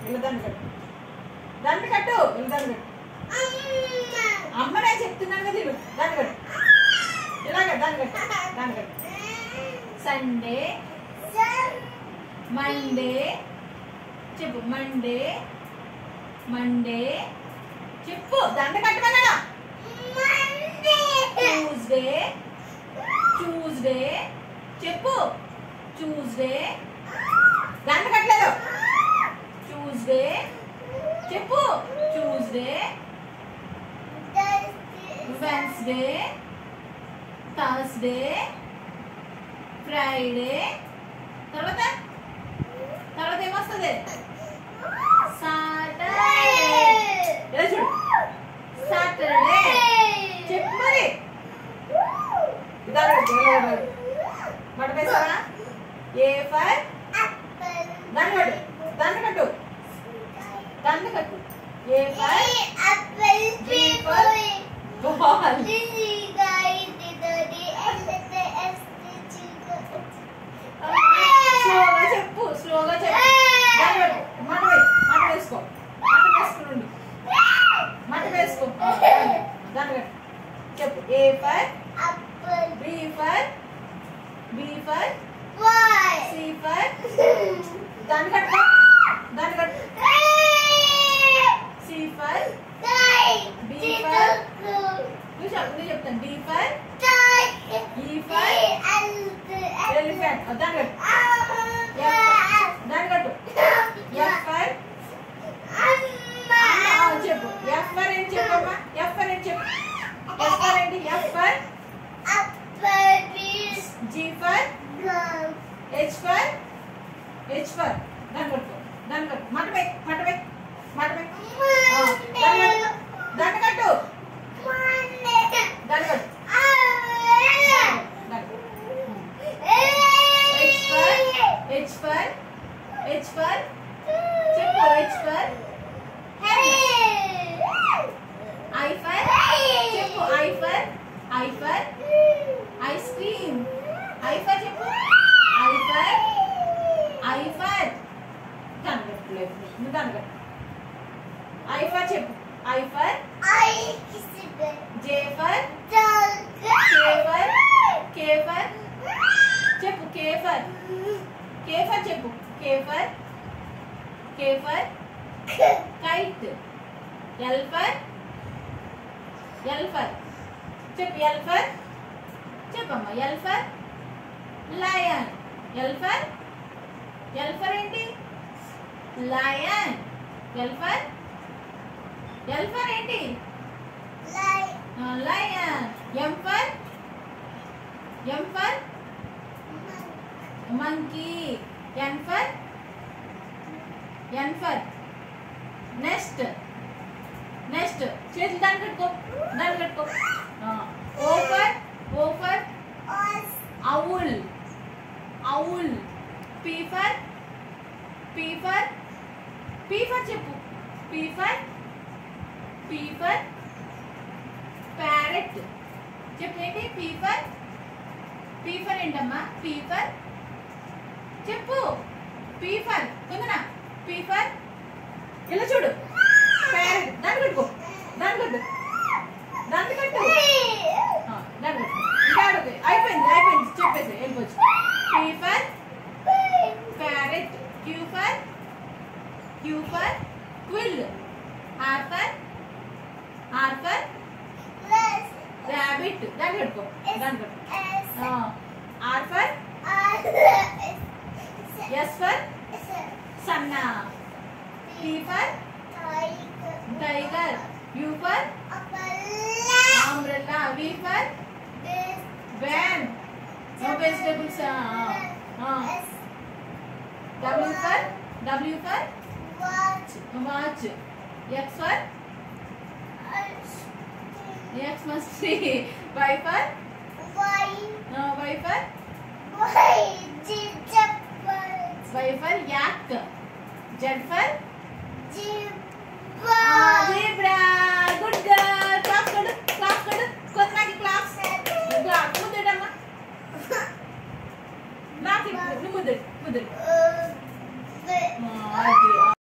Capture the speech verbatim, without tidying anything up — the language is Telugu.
ఇలా దండ కట్టు దండ కట్టు ఇలా దండ కట్టు అమ్మ నేను చెప్తున్నాను కదా ఇల్లు దండ కట్టు ఇలాగ దండ కట్టు దండ కట్టు సండే మండే చెప్పు మండే మండే చెప్పు దండ కట్టమన్నా ట్యూస్డే ట్యూస్డే చెప్పు ట్యూస్డే దండ కట్టలేదు ట్యూస్డే చెప్పు ట్యూస్డే వెన్స్డే థర్స్డే ఫ్రైడే తర్వాత తర్వాత ఏమొస్తుంది సాటర్డే ఇలా చూడు సాటర్డే చెప్పు మరి బట్ట వేసావా ఏ ఫర్ దండ కట్టు దండ కట్టు దండ కట్టు A for B for ball స్లోగా చెప్పు స్లోగా చెప్పు దండ కట్టు మాట మాట వేసుకో మాట వేసుకుని మాట వేసుకో దండ కట్టు చెప్పు A for B for B for C for దండ కట్టు దండ కట్టు సి ఫర్ బి ఫర్ నువ్వు చెప్పు నేను చెప్తాను D for E for elephant దండ కట్టు దండ కట్టు ఎఫ్ ఫర్ చెప్పు ఎఫ్ ఫర్ ఏంటి చెప్పమ్మా ఎఫ్ ఫర్ ఏంటి చెప్పు ఎఫ్ ఫర్ ఏంటి F for G for H for H for దండ కట్టు దండ కట్టు మాట పై మాట పై మాట పై దండ కట్టు దండ కట్టు హెచ్ ఫర్ హెచ్ ఫర్ చెప్పు హెచ్ ఫర్ ఐ ఫర్ చెప్పు I for I for ice cream I for చెప్పు ఐ ఫర్ ఐ ఫర్ దండ కట్టు లేదు దండ కట్టు ఐ ఫర్ చెప్పు I for J for K for K for చెప్పు కే ఫర్ కే ఫర్ చెప్పు K for K for kite L for L for చెప్పు ఎల్ ఫర్ చెప్పమ్మా L for lion L for L for ఏంటి lion L for L for ఏంటి lion M for M for monkey N for N for next next చేతులు దాన్ని కట్టుకో దాన్ని కట్టుకో O for O for owl owl P for P for P for చెప్పు P for P for parrot చెప్పు ఏంటి పీ ఫర్ పీ ఫర్ ఏంటమ్మా పీ ఫర్ చెప్పు పీ ఫర్ కుందనా పీ ఫర్ ఇలా చూడు ప్యారెట్ దాన్ని కట్టుకో దాన్ని కట్టు దాన్ని కట్టు దాన్ని కట్టు ఇంకా అయిపోయింది అయిపోయింది చెప్పేసి వెళ్ళిపోవచ్చు P for parrot Q for Q for quill R for R for rabbit దాన్ని కట్టుకో దాన్ని కట్టు ఆర్ ఫర్ ఎస్ ఫర్ సన్నా T for tiger U for umbrella v for van no vegetables w for w for watch watch x for X must see. Y for Y. No, Y for Y. Y for yak. Z for zebra. Ah, zebra. Good girl. Clap, good. Clap, good. Kundana ki clap. Clap. Mudde amma. Naaki. Mudde. Mudde.